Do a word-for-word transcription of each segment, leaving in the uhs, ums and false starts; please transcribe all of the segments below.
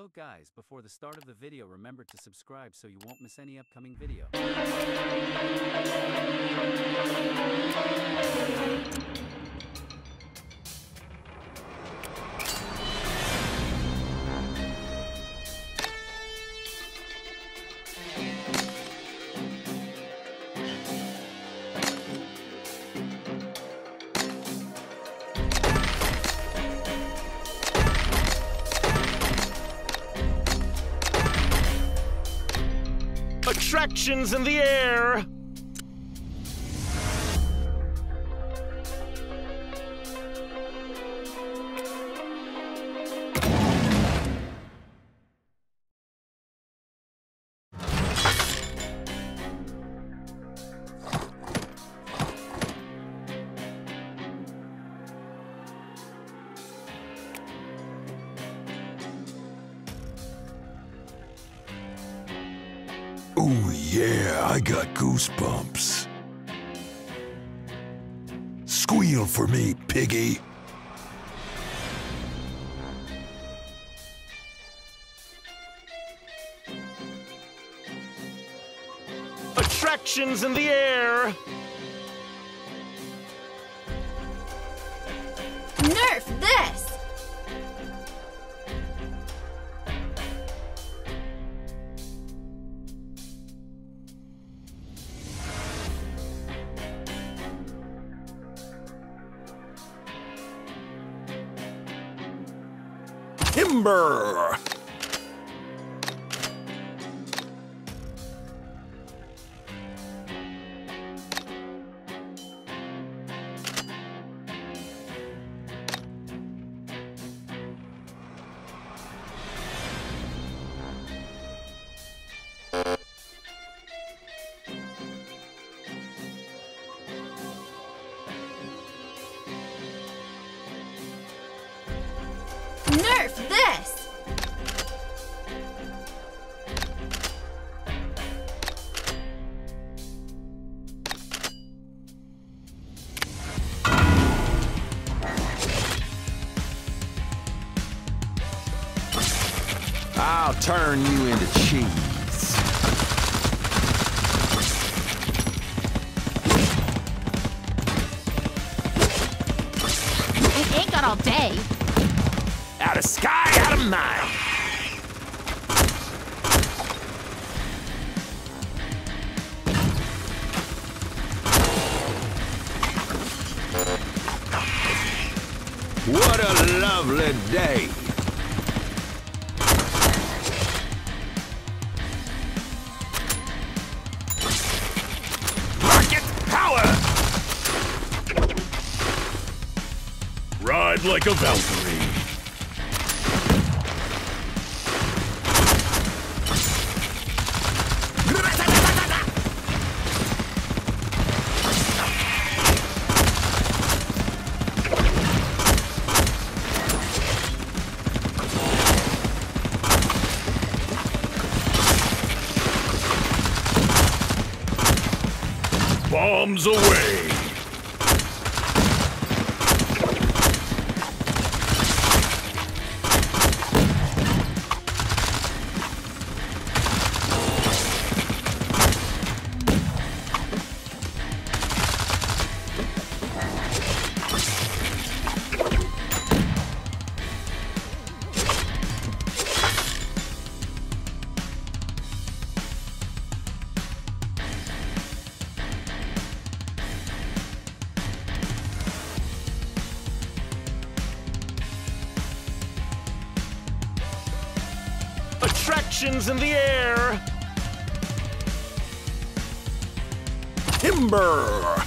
guys, before the start of the video, remember to subscribe so you won't miss any upcoming video. Attractions in the air! Oh yeah, I got goosebumps. Squeal for me, piggy. Attractions in the air! Nerf this! Timber! Nerf this! I'll turn you into cheese. I ain't got all day. Out of sky, out of mind! What a lovely day. Rocket power! Ride like a Valkyrie. Bombs away! Attractions in the air! Timber!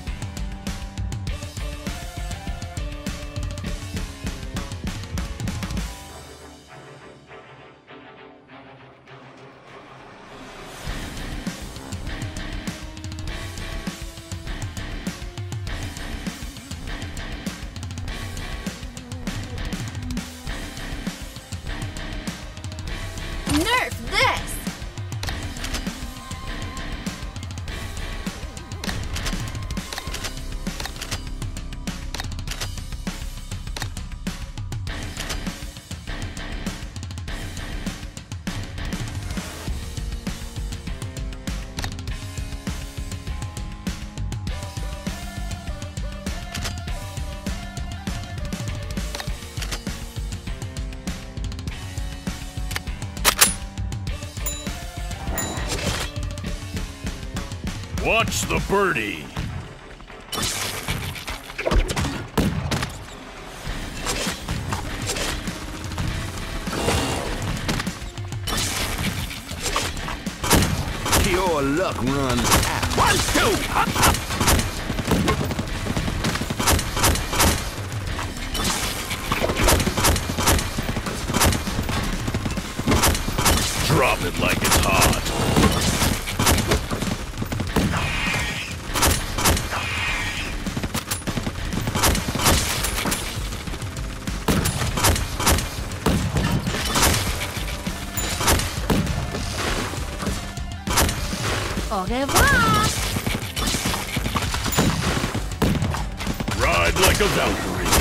Nerf this! Watch the birdie. Your luck runs out. One, two, hop, hop. Drop it like it's hot. Au revoir. Ride like a Valkyrie.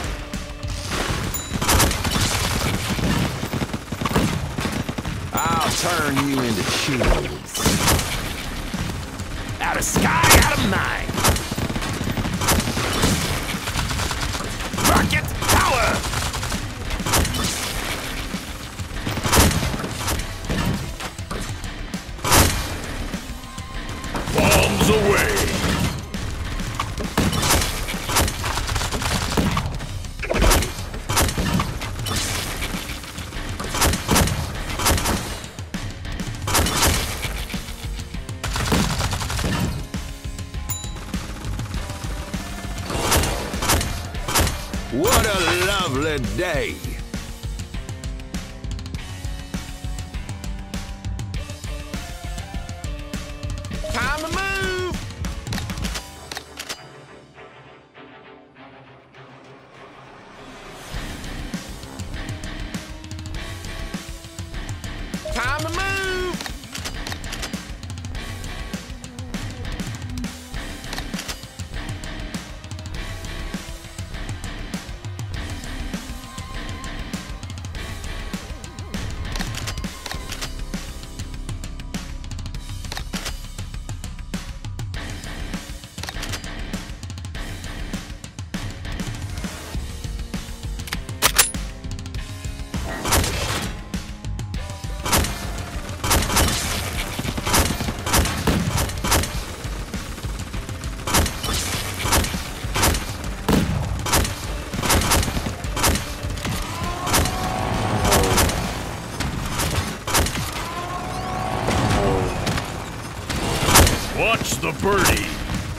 I'll turn you into cheese. Out of sky, out of mind. Rocket power! Bombs away. What a lovely day. Time to move. Time to move. Watch the birdie.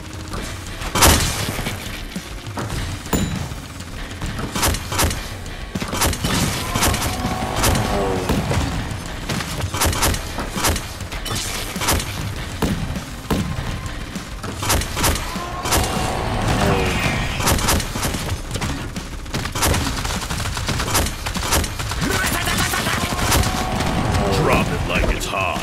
Drop it like it's hot.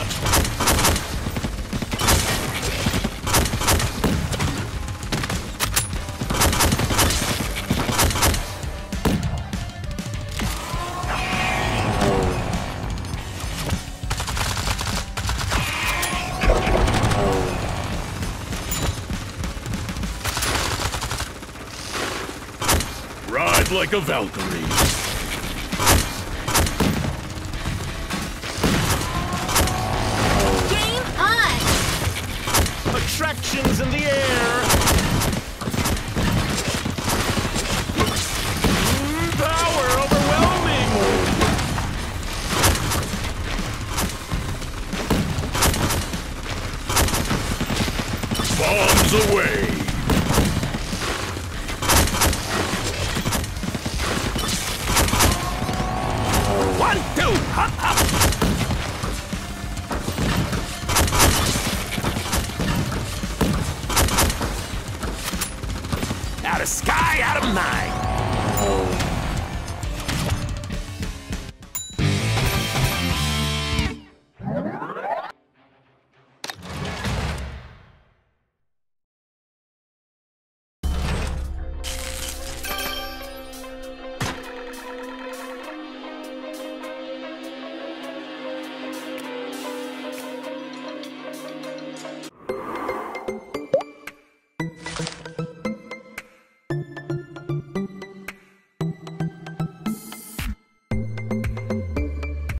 Ride like a Valkyrie. Game on. Attractions in the air. Mm, power overwhelming. Bombs away. One, two, hop, hop. Out of sky, out of mind.